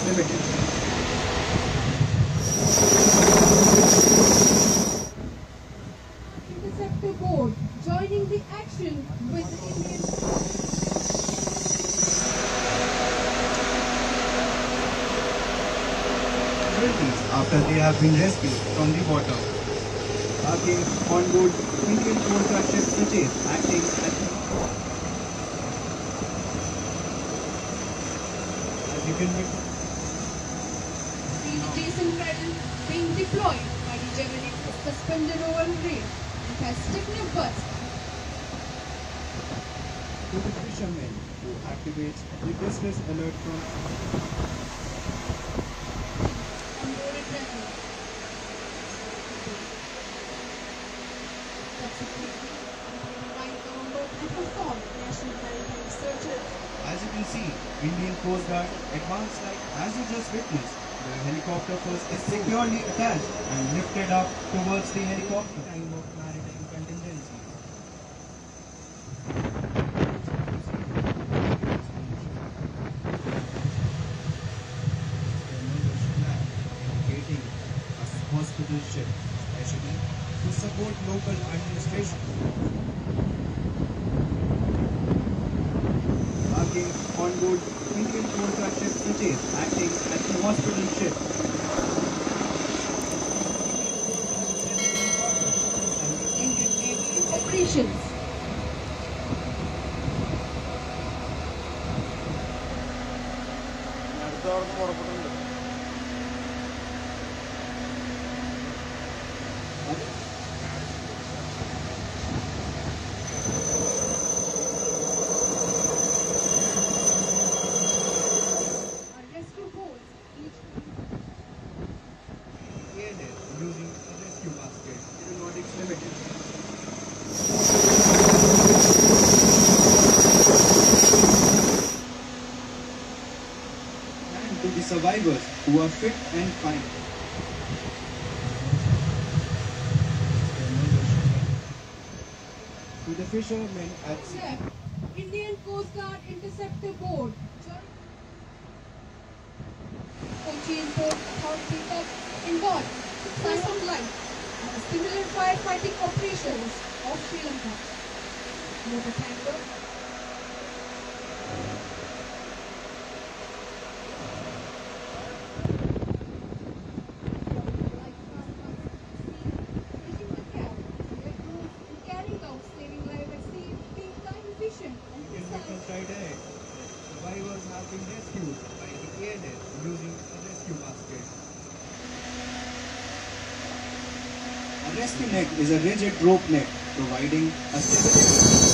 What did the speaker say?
Limited. Interceptor board joining the action with the Indian. After they have been rescued from the water. Again, on board Indian Coast Guard ships such as acting as you can See the Jason paddle being deployed by the javelin is suspended over the rail. It has stiffened bust. to the fishermen who activates the distress alert from Unloaded vessel. Subsequently, by number and perform national maritime searches. As you can see, Indian Coast Guard advanced like as you just witnessed. The helicopter first is securely attached and lifted up towards the helicopter. Time of maritime contingencies. Indicating a hospital ship, especially to support local administration. Again, on board Indian Coast Guard ships such as acting as the hospital ship. Indian Navy operations. Rescue boats each Airnet using a rescue basket. Aeronautics Limited. And to the survivors who are fit and fine. To the fishermen at sea. check. Indian Coast Guard interceptor board. Cochin Port Authority tugs involved sign of life and the similar firefighting operations of Sri Lanka. Motor tanker. Carrying out saving life at sea, being time efficient and In precise. Britain's right ahead, survivors have been rescued by the airnet using a rescue basket. A rescue net is a rigid rope net providing a stability